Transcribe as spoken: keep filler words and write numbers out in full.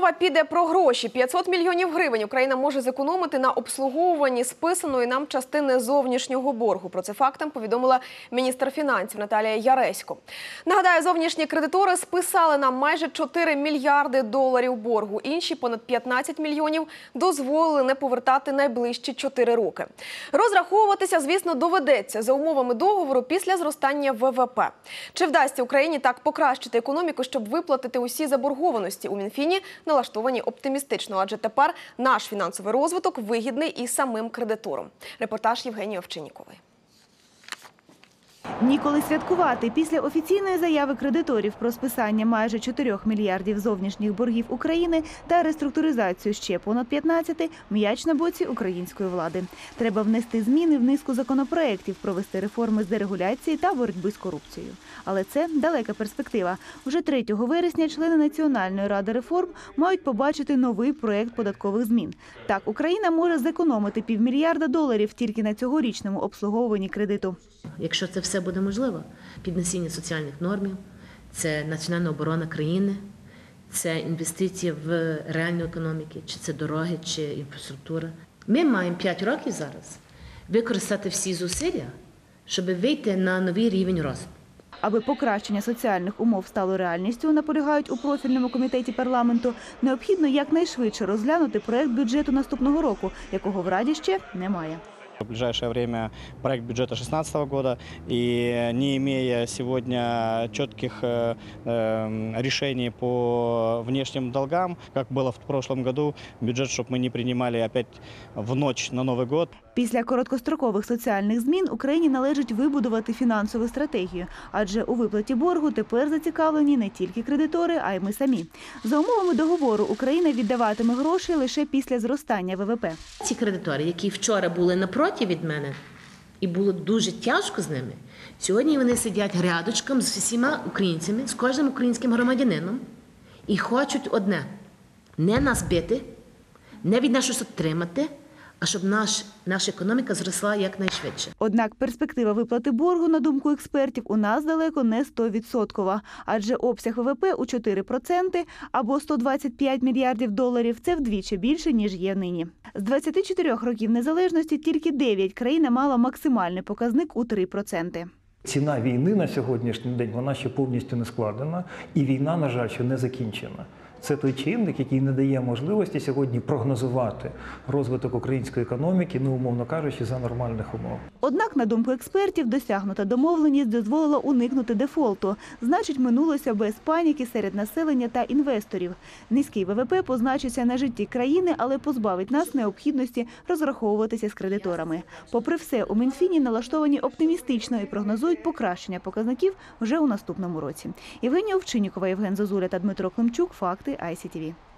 Мова піде про гроші. п'ятсот мільйонів гривень Україна може зекономити на обслуговуванні списаної нам частини зовнішнього боргу. Про це фактом повідомила міністр фінансів Наталія Яресько. Нагадаю, зовнішні кредитори списали нам майже чотири мільярди доларів боргу. Інші понад п'ятнадцять мільйонів дозволили не повертати найближчі чотири роки. Розраховуватися, звісно, доведеться за умовами договору після зростання ВВП. Чи вдасться Україні так покращити економіку, щоб виплатити усі заборгованості? У Мінфіні налаштовані оптимістично, адже тепер наш фінансовий розвиток вигідний і самим кредиторам. Репортаж Євгенії Овчиннікової. Ніколи святкувати. Після офіційної заяви кредиторів про списання майже чотирьох мільярдів зовнішніх боргів України та реструктуризацію ще понад п'ятнадцяти, м'яч на боці української влади. Треба внести зміни в низку законопроєктів, провести реформи з дерегуляції та боротьби з корупцією. Але це далека перспектива. Уже третього вересня члени Національної ради реформ мають побачити новий проєкт податкових змін. Так, Україна може зекономити півмільярда доларів тільки на цьогорічному обслуговуванні кредиту. Якщо це все буде можливо, піднесення соціальних нормів, це національна оборона країни, це інвестиції в реальну економіку, чи це дороги, чи інфраструктура. Ми маємо п'ять років зараз використати всі зусилля, щоб вийти на новий рівень розвитку. Аби покращення соціальних умов стало реальністю, наполягають у профільному комітеті парламенту, необхідно якнайшвидше розглянути проєкт бюджету наступного року, якого в Раді ще немає. В ближайшее время проект бюджета две тысячи шестнадцатого года, и не имея сегодня четких э, э, решений по внешним долгам, как было в прошлом году, бюджет, чтобы мы не принимали опять в ночь на Новый год. Після короткострокових соціальних змін Україні належить вибудувати фінансову стратегію, адже у виплаті боргу тепер зацікавлені не тільки кредитори, а й ми самі. За умовами договору Україна віддаватиме гроші лише після зростання ВВП. Ці кредитори, які вчора були напроти від мене, і було дуже тяжко з ними, сьогодні вони сидять рядочком з всіма українцями, з кожним українським громадянином і хочуть одне – не нас бити, не від нас щось отримати, а щоб наш, наша економіка зросла якнайшвидше. Однак перспектива виплати боргу, на думку експертів, у нас далеко не сто відсотків. Адже обсяг ВВП у чотири відсотки або сто двадцять п'ять мільярдів доларів – це вдвічі більше, ніж є нині. З двадцяти чотирьох років незалежності тільки дев'ять країна мала максимальний показник у три відсотки. Ціна війни на сьогоднішній день, вона ще повністю не складена, і війна, на жаль, ще не закінчена. Це той чинник, який не дає можливості сьогодні прогнозувати розвиток української економіки, ну, умовно кажучи, за нормальних умов. Однак, на думку експертів, досягнута домовленість дозволила уникнути дефолту. Значить, минулося без паніки серед населення та інвесторів. Низький ВВП позначиться на житті країни, але позбавить нас необхідності розраховуватися з кредиторами. Попри все, у Мінфіні налаштовані оптимістично і прогнозують покращення показників вже у наступному році. Євгенія Овчиннікова, Євген Зозуля та Дмитро Климчук. Факти ай сі ті ві.